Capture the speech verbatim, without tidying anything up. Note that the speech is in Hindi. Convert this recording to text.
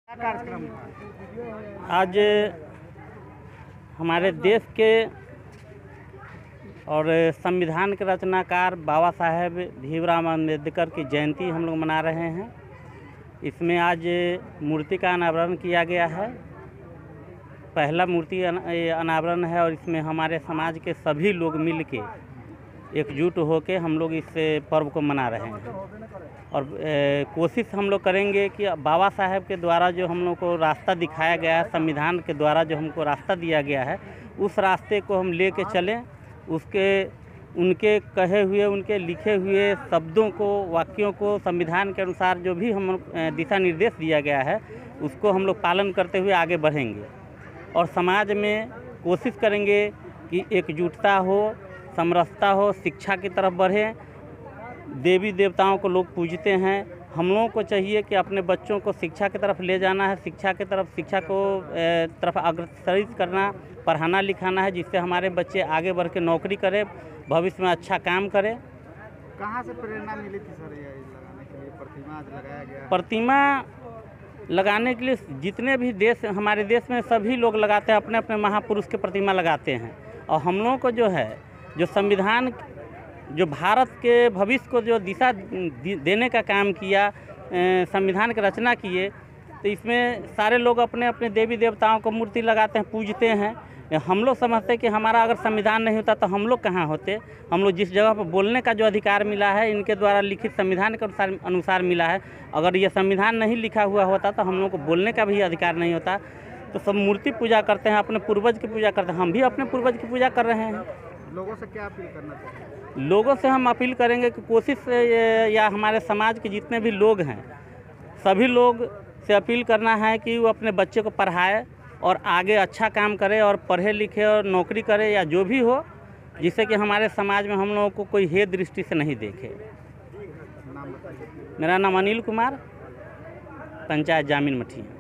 कार्यक्रम था? आज हमारे देश के और संविधान के रचनाकार बाबा साहेब भीमराव अम्बेडकर की जयंती हम लोग मना रहे हैं। इसमें आज मूर्ति का अनावरण किया गया है। पहला मूर्ति अनावरण है और इसमें हमारे समाज के सभी लोग मिल के एकजुट होकर हम लोग इस पर्व को मना रहे हैं। और ए, कोशिश हम लोग करेंगे कि बाबा साहेब के द्वारा जो हम लोग को रास्ता दिखाया गया है, संविधान के द्वारा जो हमको रास्ता दिया गया है, उस रास्ते को हम ले कर चलें। उसके उनके कहे हुए, उनके लिखे हुए शब्दों को, वाक्यों को संविधान के अनुसार जो भी हम दिशा निर्देश दिया गया है उसको हम लोग पालन करते हुए आगे बढ़ेंगे। और समाज में कोशिश करेंगे कि एकजुटता हो, समरसता हो, शिक्षा की तरफ बढ़े। देवी देवताओं को लोग पूजते हैं, हम लोगों को चाहिए कि अपने बच्चों को शिक्षा की तरफ ले जाना है, शिक्षा की तरफ शिक्षा को तरफ अग्रसरित करना, पढ़ाना लिखाना है, जिससे हमारे बच्चे आगे बढ़ के नौकरी करें, भविष्य में अच्छा काम करें। कहाँ से प्रेरणा मिली थी सर ये लगाने के लिए? प्रतिमा आज लगाया गया। प्रतिमा लगाने के लिए जितने भी देश, हमारे देश में सभी लोग लगाते हैं, अपने अपने महापुरुष के प्रतिमा लगाते हैं। और हम लोगों को जो है, जो संविधान, जो भारत के भविष्य को जो दिशा देने का काम किया, संविधान की रचना किए, तो इसमें सारे लोग अपने अपने देवी देवताओं को मूर्ति लगाते हैं, पूजते हैं। हम लोग समझते हैं कि हमारा अगर संविधान नहीं होता तो हम लोग कहाँ होते। हम लोग जिस जगह पर बोलने का जो अधिकार मिला है, इनके द्वारा लिखित संविधान के अनुसार अनुसार मिला है। अगर ये संविधान नहीं लिखा हुआ होता तो हम लोग को बोलने का भी अधिकार नहीं होता। तो सब मूर्ति पूजा करते हैं, अपने पूर्वज की पूजा करते हैं। हम भी अपने पूर्वज की पूजा कर रहे हैं। लोगों से क्या अपील करना चाहिए? लोगों से हम अपील करेंगे कि कोशिश या हमारे समाज के जितने भी लोग हैं, सभी लोग से अपील करना है कि वो अपने बच्चे को पढ़ाए और आगे अच्छा काम करे और पढ़े लिखे और नौकरी करे या जो भी हो, जिससे कि हमारे समाज में हम लोगों को कोई हेय दृष्टि से नहीं देखे। नाम बताइए। मेरा नाम अनिल कुमार, पंचायत जामिन मठिया।